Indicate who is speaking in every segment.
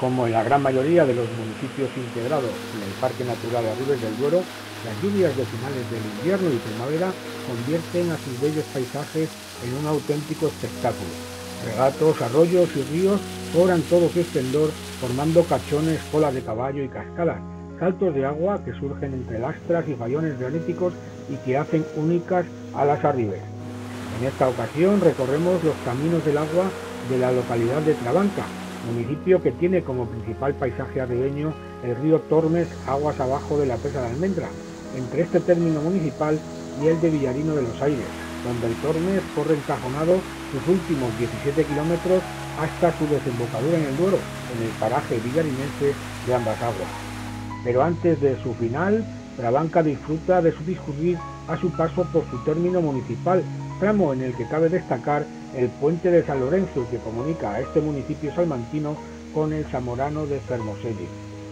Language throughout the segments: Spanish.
Speaker 1: Como en la gran mayoría de los municipios integrados en el Parque Natural Arribes del Duero, las lluvias de finales del invierno y primavera convierten a sus bellos paisajes en un auténtico espectáculo. Regatos, arroyos y ríos cobran todo su esplendor, formando cachones, colas de caballo y cascadas, saltos de agua que surgen entre lastras y fallones graníticos y que hacen únicas a las Arribes. En esta ocasión recorremos los caminos del agua de la localidad de Trabanca, municipio que tiene como principal paisaje arribeño el río Tormes aguas abajo de la presa de Almendra, entre este término municipal y el de Villarino de los Aires, donde el Tormes corre encajonado sus últimos 17 kilómetros hasta su desembocadura en el Duero, en el paraje villarinense de ambas aguas. Pero antes de su final, Trabanca disfruta de su discurrir a su paso por su término municipal, tramo en el que cabe destacar el puente de San Lorenzo, que comunica a este municipio salmantino con el zamorano de Fermoselle.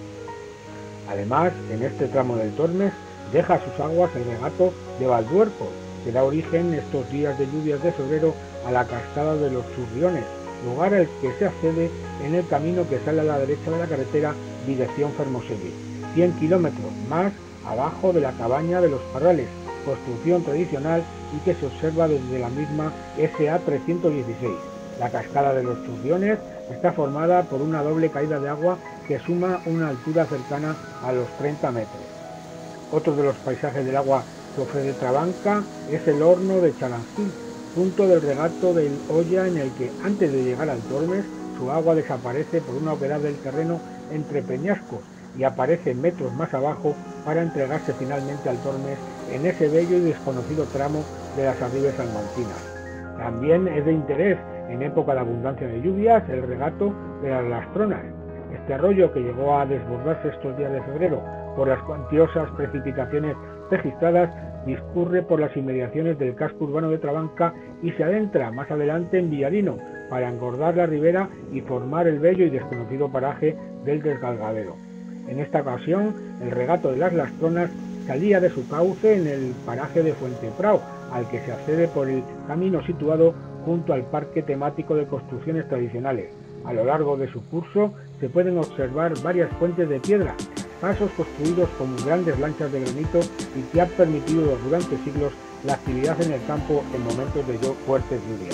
Speaker 1: Además, en este tramo del Tormes deja sus aguas el regato de Valduerco, que da origen estos días de lluvias de febrero a la cascada de los Churriones, lugar al que se accede en el camino que sale a la derecha de la carretera dirección Fermoselle, 100 kilómetros más abajo de la cabaña de los Parrales, construcción tradicional y que se observa desde la misma SA 316. La cascada de los Churriones está formada por una doble caída de agua que suma una altura cercana a los 30 metros. Otro de los paisajes del agua que ofrece Trabanca es el horno de Chalanzil, punto del regato del Oya en el que antes de llegar al Tormes su agua desaparece por una oquedad del terreno entre peñascos y aparece metros más abajo para entregarse finalmente al Tormes en ese bello y desconocido tramo de las Arribes salmantinas. También es de interés en época de abundancia de lluvias el regato de las Lastronas. Este arroyo, que llegó a desbordarse estos días de febrero por las cuantiosas precipitaciones registradas, discurre por las inmediaciones del casco urbano de Trabanca y se adentra más adelante en Villarino para engordar la ribera y formar el bello y desconocido paraje del Desgalgadero. En esta ocasión, el regato de las Lastronas salía de su cauce en el paraje de Fuenteprao, al que se accede por el camino situado junto al parque temático de construcciones tradicionales. A lo largo de su curso se pueden observar varias fuentes de piedra, pasos construidos con grandes lanchas de granito y que han permitido durante siglos la actividad en el campo en momentos de fuertes lluvias.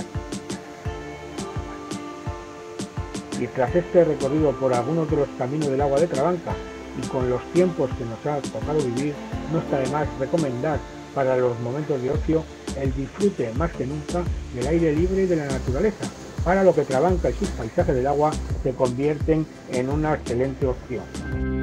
Speaker 1: Y tras este recorrido por algunos de los caminos del agua de Trabanca y con los tiempos que nos ha tocado vivir, no está de más recomendar para los momentos de ocio el disfrute más que nunca del aire libre y de la naturaleza, para lo que Trabanca y sus paisajes del agua se convierten en una excelente opción.